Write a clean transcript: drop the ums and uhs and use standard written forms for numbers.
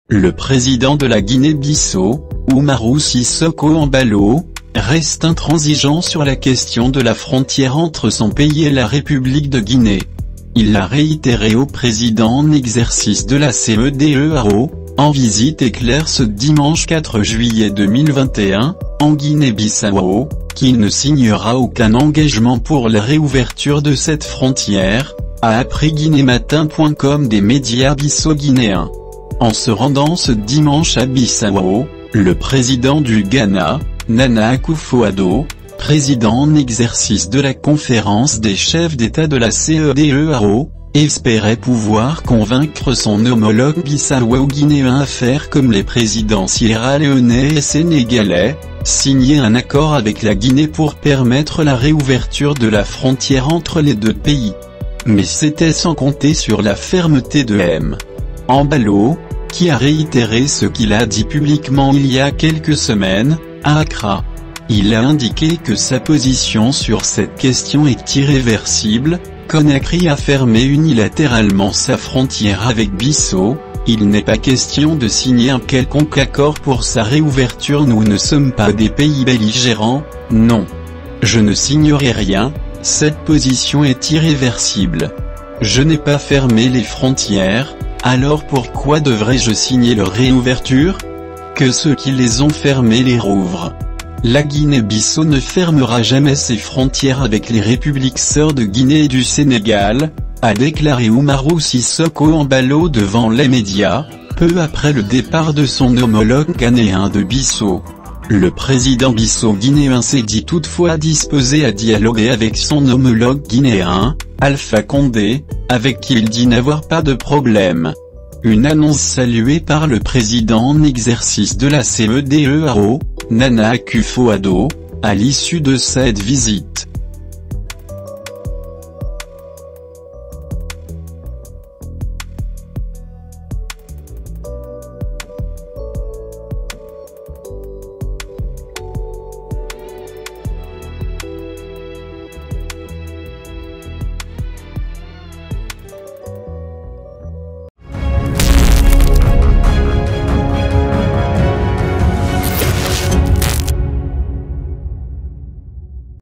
Le président de la Guinée-Bissau, Oumarou Sissoko Embalo, reste intransigeant sur la question de la frontière entre son pays et la République de Guinée. Il l'a réitéré au président en exercice de la CEDEAO, en visite éclair ce dimanche 4 juillet 2021, en Guinée-Bissau, qu'il ne signera aucun engagement pour la réouverture de cette frontière, a appris guinématin.com des médias bissau-guinéens. En se rendant ce dimanche à Bissau, le président du Ghana, Nana Akufo-Addo, président en exercice de la conférence des chefs d'État de la CEDEAO, espérait pouvoir convaincre son homologue bissau-guinéen à faire comme les présidents sierra-léonais et sénégalais, signer un accord avec la Guinée pour permettre la réouverture de la frontière entre les deux pays. Mais c'était sans compter sur la fermeté de M. Embalo, qui a réitéré ce qu'il a dit publiquement il y a quelques semaines, à Accra. Il a indiqué que sa position sur cette question est irréversible. Conakry a fermé unilatéralement sa frontière avec Bissau, il n'est pas question de signer un quelconque accord pour sa réouverture. Nous ne sommes pas des pays belligérants, non. Je ne signerai rien, cette position est irréversible. Je n'ai pas fermé les frontières, alors pourquoi devrais-je signer leur réouverture? Que ceux qui les ont fermées les rouvrent. La Guinée-Bissau ne fermera jamais ses frontières avec les républiques sœurs de Guinée et du Sénégal, a déclaré Oumarou Sissoko Embalo devant les médias, peu après le départ de son homologue ghanéen de Bissau. Le président bissau-guinéen s'est dit toutefois disposé à dialoguer avec son homologue guinéen, Alpha Condé, avec qui il dit n'avoir pas de problème. Une annonce saluée par le président en exercice de la CEDEAO, Nana Akufo-Addo, à l'issue de cette visite.